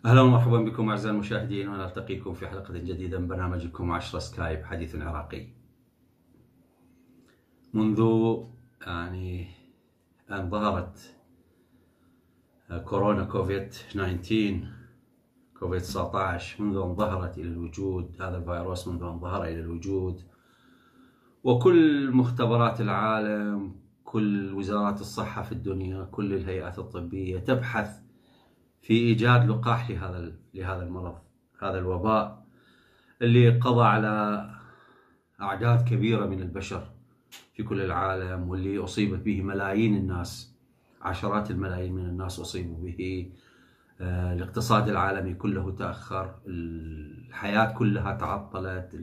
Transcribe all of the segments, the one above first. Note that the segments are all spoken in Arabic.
أهلا ومرحبا بكم أعزائي المشاهدين، ونلتقيكم في حلقة جديدة من برنامجكم 10 سكايب حديث عراقي. منذ أن ظهرت كورونا كوفيد 19 منذ أن ظهرت إلى الوجود، هذا الفيروس منذ أن ظهر إلى الوجود، وكل مختبرات العالم، كل وزارات الصحة في الدنيا، كل الهيئات الطبية تبحث في إيجاد لقاح لهذا المرض، هذا الوباء اللي قضى على أعداد كبيرة من البشر في كل العالم، واللي أصيبت به ملايين الناس، عشرات الملايين من الناس أصيبوا به. الاقتصاد العالمي كله تأخر، الحياة كلها تعطلت،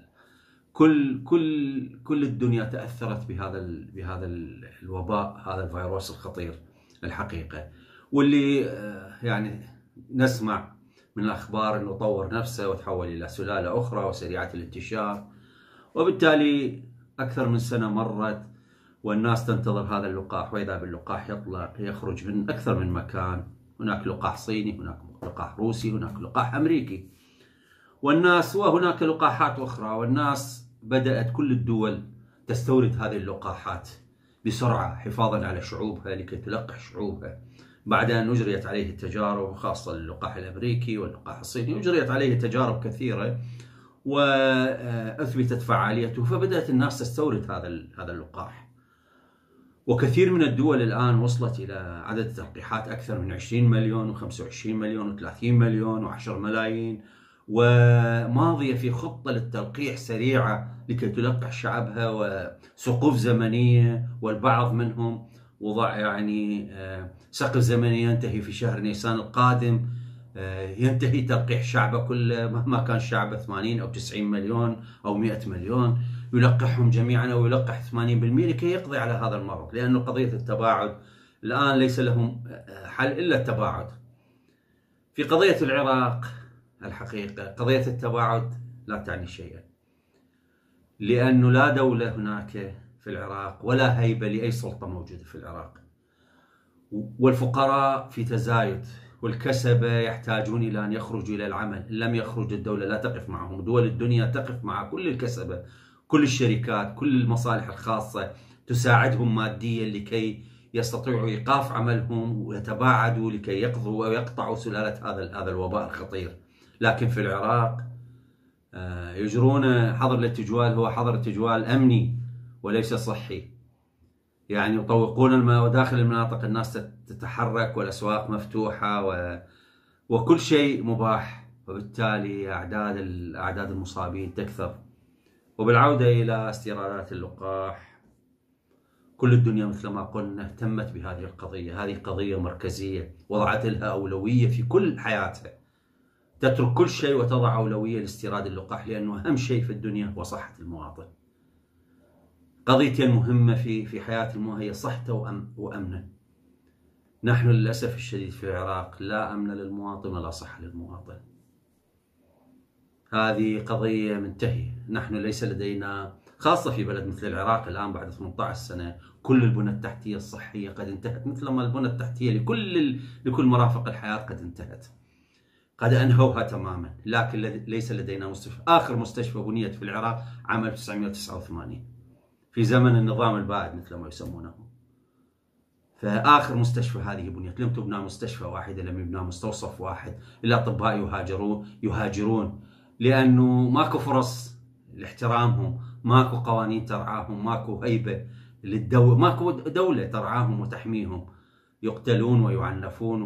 كل الدنيا تأثرت بهذا الوباء، هذا الفيروس الخطير الحقيقة. واللي نسمع من الأخبار أنه طور نفسه وتحول إلى سلالة أخرى وسريعة الانتشار، وبالتالي أكثر من سنة مرت والناس تنتظر هذا اللقاح، وإذا باللقاح يخرج من أكثر من مكان. هناك لقاح صيني، هناك لقاح روسي، هناك لقاح أمريكي، وهناك لقاحات أخرى، والناس بدأت كل الدول تستورد هذه اللقاحات بسرعة حفاظا على شعوبها، لكي تلقح شعوبها بعد أن أجريت عليه التجارب، خاصة اللقاح الأمريكي واللقاح الصيني، أجريت عليه تجارب كثيرة وأثبتت فعاليته، فبدأت الناس تستورد هذا اللقاح. وكثير من الدول الآن وصلت إلى عدد تلقيحات أكثر من 20 مليون و25 مليون و30 مليون و10 ملايين، وماضية في خطة للتلقيح سريعة لكي تلقح شعبها، وسقوف زمنية، والبعض منهم وضع سقف زمني ينتهي في شهر نيسان القادم، ينتهي تلقيح شعبه كله، مهما كان شعبه 80 أو 90 مليون أو 100 مليون، يلقحهم جميعا أو يلقح 80% لكي يقضي على هذا المرض، لأنه قضية التباعد الآن ليس لهم حل إلا التباعد. في قضية العراق الحقيقة قضية التباعد لا تعني شيئا، لأنه لا دولة هناك في العراق ولا هيبة لأي سلطة موجودة في العراق، والفقراء في تزايد، والكسبة يحتاجون إلى أن يخرجوا إلى العمل. إن لم يخرج الدولة لا تقف معهم، دول الدنيا تقف مع كل الكسبة، كل الشركات، كل المصالح الخاصة تساعدهم ماديا لكي يستطيعوا إيقاف عملهم ويتباعدوا لكي يقضوا ويقطعوا سلالة هذا الوباء الخطير. لكن في العراق يجرون حظر الاتجوال، هو حظر اتجوال أمني وليس صحي، يطوقون وداخل المناطق الناس تتحرك، والأسواق مفتوحة، وكل شيء مباح، وبالتالي أعداد المصابين تكثر. وبالعودة إلى استيرادات اللقاح، كل الدنيا مثل ما قلنا اهتمت بهذه القضية، هذه قضية مركزية وضعت لها أولوية في كل حياتها، تترك كل شيء وتضع أولوية لاستيراد اللقاح، لأنه أهم شيء في الدنيا هو صحة المواطن. قضيتي المهمة في حياة المواطن هي صحته وأمنه. نحن للأسف الشديد في العراق لا أمن للمواطن ولا صحة للمواطن، هذه قضية منتهية. نحن ليس لدينا، خاصة في بلد مثل العراق الآن بعد 18 سنة، كل البنى التحتية الصحية قد انتهت، مثل ما البنى التحتية لكل مرافق الحياة قد انتهت، قد أنهوها تماما. لكن ليس لدينا مستشفى. آخر مستشفى بنيت في العراق عام 1989 في زمن النظام البائد مثل ما يسمونه، فآخر مستشفى هذه بنيت. لم تبنى مستشفى واحدة، لم يبنى مستوصف واحد، الأطباء يهاجرون لأنه ماكو فرص لاحترامهم، ماكو قوانين ترعاهم، ماكو هيبة للدولة، ماكو دولة ترعاهم وتحميهم، يقتلون ويعنفون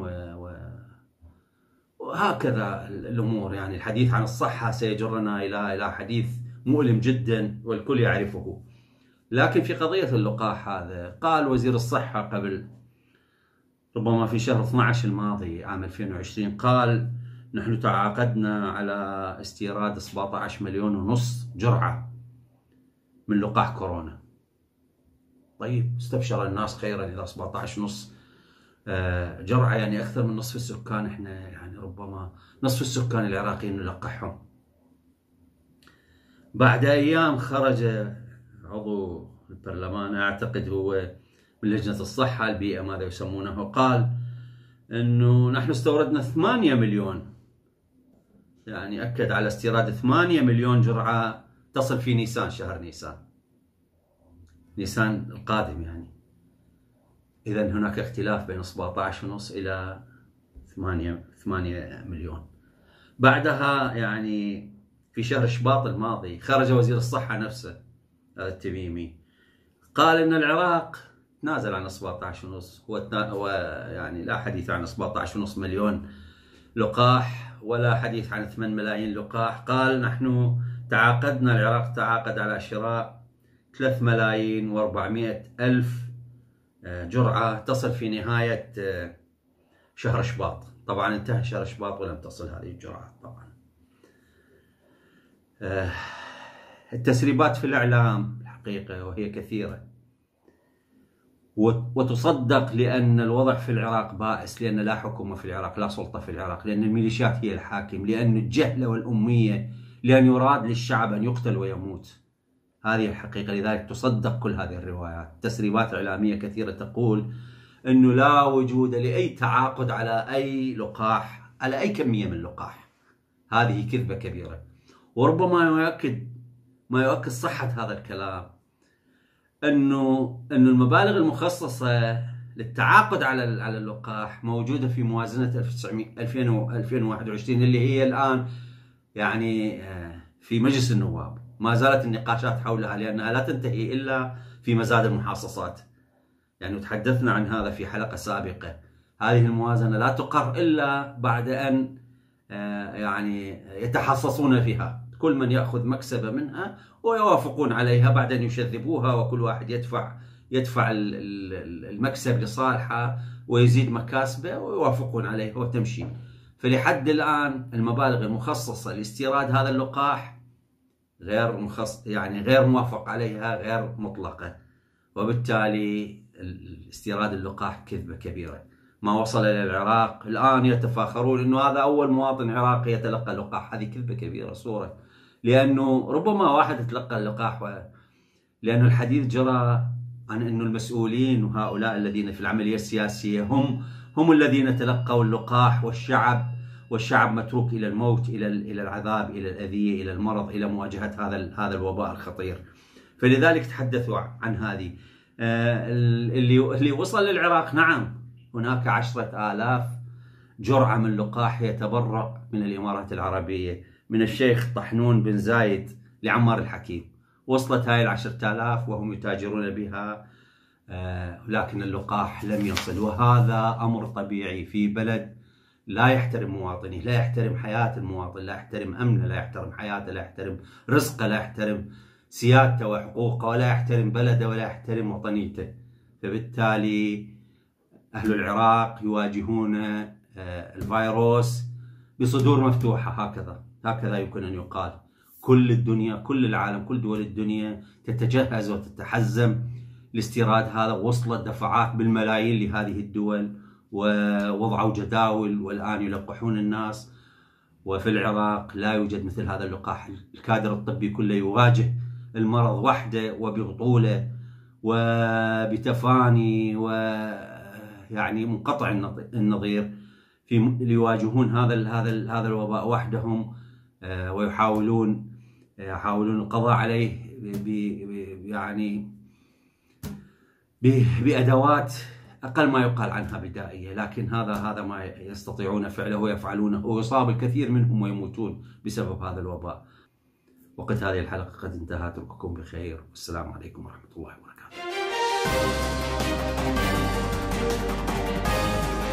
وهكذا الأمور. الحديث عن الصحة سيجرنا إلى حديث مؤلم جدا والكل يعرفه. لكن في قضية اللقاح هذا، قال وزير الصحة قبل ربما في شهر 12 الماضي عام 2020، قال نحن تعاقدنا على استيراد 17.5 مليون جرعة من لقاح كورونا. طيب، استبشر الناس خيرا إذا 17.5 جرعة، أكثر من نصف السكان. احنا ربما نصف السكان العراقيين نلقحهم. بعد أيام خرج عضو البرلمان، أعتقد هو من لجنة الصحة البيئة ماذا يسمونه، قال أنه نحن استوردنا 8 مليون، يعني أكد على استيراد 8 مليون جرعة تصل في نيسان، شهر نيسان القادم يعني. إذا هناك اختلاف بين 17.5 إلى 8 مليون. بعدها يعني في شهر شباط الماضي خرج وزير الصحة نفسه هذا التميمي قال أن العراق تنازل عن 17.5، هو يعني لا حديث عن 17.5 مليون لقاح ولا حديث عن 8 ملايين لقاح. قال نحن تعاقدنا، العراق تعاقد على شراء 3 ملايين و400 ألف جرعة تصل في نهاية شهر شباط. طبعا انتهى شهر شباط ولم تصل هذه الجرعات. طبعا التسريبات في الإعلام الحقيقة وهي كثيرة وتصدق، لأن الوضع في العراق بائس، لأن لا حكومة في العراق، لا سلطة في العراق، لأن الميليشيات هي الحاكم، لأن الجهل والأمية، لأن يراد للشعب أن يقتل ويموت. هذه الحقيقة. لذلك تصدق كل هذه الروايات. تسريبات إعلامية كثيرة تقول أنه لا وجود لأي تعاقد على أي لقاح، على أي كمية من اللقاح. هذه كذبة كبيرة. وربما ما يؤكد صحة هذا الكلام أنه المبالغ المخصصة للتعاقد على اللقاح موجودة في موازنة 2021 اللي هي الآن يعني في مجلس النواب. ما زالت النقاشات حولها لأنها لا تنتهي إلا في مزاد المحاصصات. يعني تحدثنا عن هذا في حلقة سابقة. هذه الموازنة لا تقر إلا بعد أن يعني يتحصصون فيها، كل من يأخذ مكسبة منها ويوافقون عليها، بعد أن يشذبوها وكل واحد يدفع المكسب لصالحه ويزيد مكاسبه ويوافقون عليها وتمشي. فلحد الآن المبالغ المخصصة لاستيراد هذا اللقاح غير موافق عليها، غير مطلقة، وبالتالي استيراد اللقاح كذبة كبيرة. ما وصل إلى العراق الآن يتفاخرون أنه هذا أول مواطن عراقي يتلقى اللقاح. هذه كذبة كبيرة صورة، لأنه ربما واحد يتلقى اللقاح لأن الحديث جرى عن أنه المسؤولين وهؤلاء الذين في العملية السياسية هم الذين تلقوا اللقاح، والشعب متروك إلى الموت، إلى العذاب، إلى الأذية، إلى المرض، إلى مواجهة هذا الوباء الخطير. فلذلك تحدثوا عن هذه اللي وصل للعراق. نعم هناك 10,000 جرعة من لقاح يتبرع من الإمارات العربية من الشيخ طحنون بن زايد لعمار الحكيم. وصلت هاي 10,000 وهم يتاجرون بها، لكن اللقاح لم يصل. وهذا أمر طبيعي في بلد لا يحترم مواطنيه، لا يحترم حياة المواطن، لا يحترم أمنه، لا يحترم حياته، لا يحترم رزقه، لا يحترم سيادته وحقوقه، ولا يحترم بلده، ولا يحترم وطنيته. فبالتالي أهل العراق يواجهون الفيروس بصدور مفتوحة. هكذا يمكن أن يقال. كل الدنيا، كل العالم، كل دول الدنيا تتجهز وتتحزم لاستيراد هذا. وصلت دفعات بالملايين لهذه الدول ووضعوا جداول والآن يلقحون الناس. وفي العراق لا يوجد مثل هذا اللقاح. الكادر الطبي كله يواجه المرض وحده وببطولة وبتفاني ويعني منقطع النظير ليواجهون هذا الوباء وحدهم، ويحاولون القضاء عليه يعني بأدوات أقل ما يقال عنها بدائية، لكن هذا ما يستطيعون فعله ويفعلونه، ويصاب الكثير منهم ويموتون بسبب هذا الوباء. وقت هذه الحلقة قد انتهى. أترككم بخير، والسلام عليكم ورحمة الله وبركاته.